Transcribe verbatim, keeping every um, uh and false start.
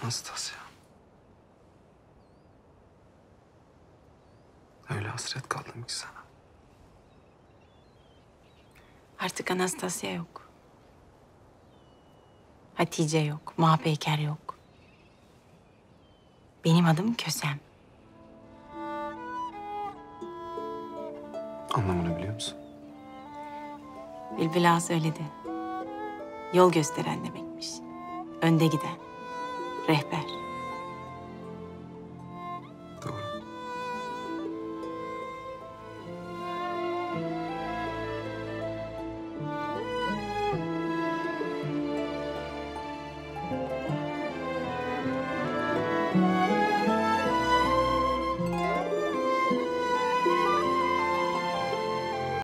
Anastasya. Öyle hasret kaldım ki sana. Artık Anastasya yok. Hatice yok, Mahpeyker yok. Benim adım Kösem. Anlamını biliyor musun? Bülbül Ağa söyledi. Yol gösteren demekmiş. Önde giden, rehber.